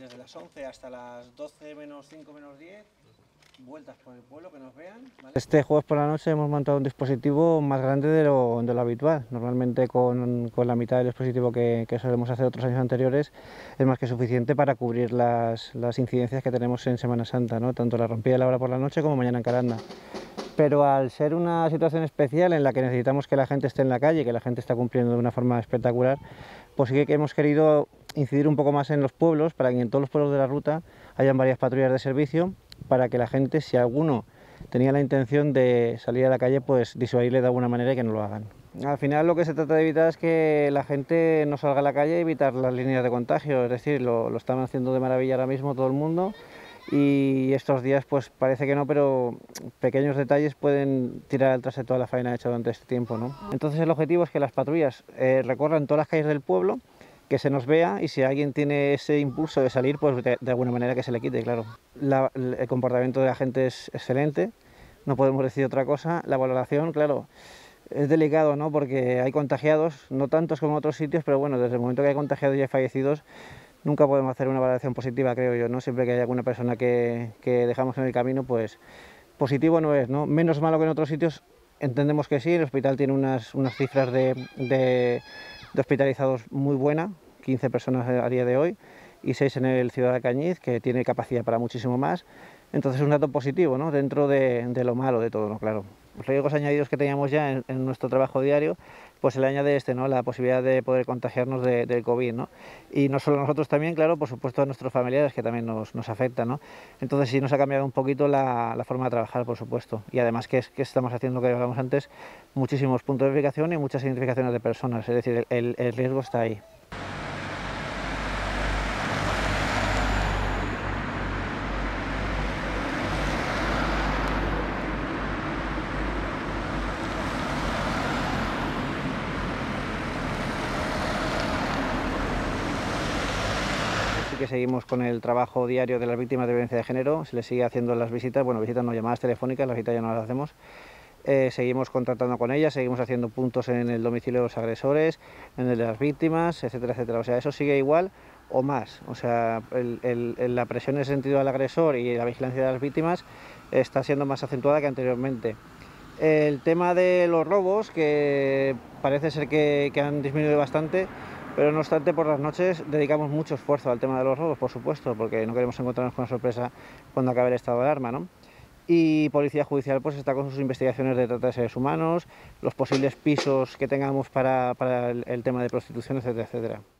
desde las 11 hasta las 12 menos 5 menos 10, vueltas por el pueblo, que nos vean, ¿vale? Este jueves por la noche hemos montado un dispositivo más grande de lo habitual. Normalmente con la mitad del dispositivo que solemos hacer otros años anteriores es más que suficiente para cubrir las incidencias que tenemos en Semana Santa, ¿no? Tanto la rompida de la hora por la noche como mañana en Caranda. Pero al ser una situación especial en la que necesitamos que la gente esté en la calle, que la gente está cumpliendo de una forma espectacular, pues sí que hemos querido incidir un poco más en los pueblos, para que en todos los pueblos de la ruta hayan varias patrullas de servicio, para que la gente, si alguno tenía la intención de salir a la calle, pues disuadirle de alguna manera y que no lo hagan. Al final lo que se trata de evitar es que la gente no salga a la calle y evitar las líneas de contagio, es decir, lo están haciendo de maravilla ahora mismo todo el mundo. Y estos días pues parece que no, pero pequeños detalles pueden tirar al traste toda la faena hecha durante este tiempo, ¿no? Entonces el objetivo es que las patrullas recorran todas las calles del pueblo, que se nos vea, y si alguien tiene ese impulso de salir, pues de alguna manera que se le quite, claro. El comportamiento de la gente es excelente, no podemos decir otra cosa. La valoración, claro, es delicado, ¿no? Porque hay contagiados, no tantos como en otros sitios, pero bueno, desde el momento que hay contagiados y hay fallecidos, nunca podemos hacer una valoración positiva, creo yo, ¿no? Siempre que haya alguna persona que dejamos en el camino, pues positivo no es, ¿no? Menos malo que en otros sitios, entendemos que sí. El hospital tiene unas cifras de hospitalizados muy buenas, 15 personas a día de hoy y 6 en el Ciudad de Cañiz, que tiene capacidad para muchísimo más. Entonces es un dato positivo, ¿no? Dentro de lo malo de todo, ¿no? Claro. Los riesgos añadidos que teníamos ya en nuestro trabajo diario, pues se le añade ¿no? La posibilidad de poder contagiarnos del COVID, ¿no? Y no solo nosotros también, claro, por supuesto a nuestros familiares, que también nos afecta, ¿no? Entonces sí nos ha cambiado un poquito la forma de trabajar, por supuesto. Y además que estamos haciendo, lo que hablamos antes, muchísimos puntos de verificación y muchas identificaciones de personas, es decir, el riesgo está ahí. Que seguimos con el trabajo diario de las víctimas de violencia de género, se les sigue haciendo las visitas, bueno, visitas no, llamadas telefónicas, las visitas ya no las hacemos. Seguimos contactando con ellas, seguimos haciendo puntos en el domicilio de los agresores, en el de las víctimas, etcétera, etcétera. O sea, eso sigue igual o más. O sea, la presión en ese sentido al agresor y la vigilancia de las víctimas está siendo más acentuada que anteriormente. El tema de los robos, que parece ser que han disminuido bastante, pero no obstante por las noches dedicamos mucho esfuerzo al tema de los robos, por supuesto, porque no queremos encontrarnos con una sorpresa cuando acabe el estado de alarma, ¿no? Y Policía Judicial pues está con sus investigaciones de trata de seres humanos, los posibles pisos que tengamos para el tema de prostitución, etcétera, etcétera.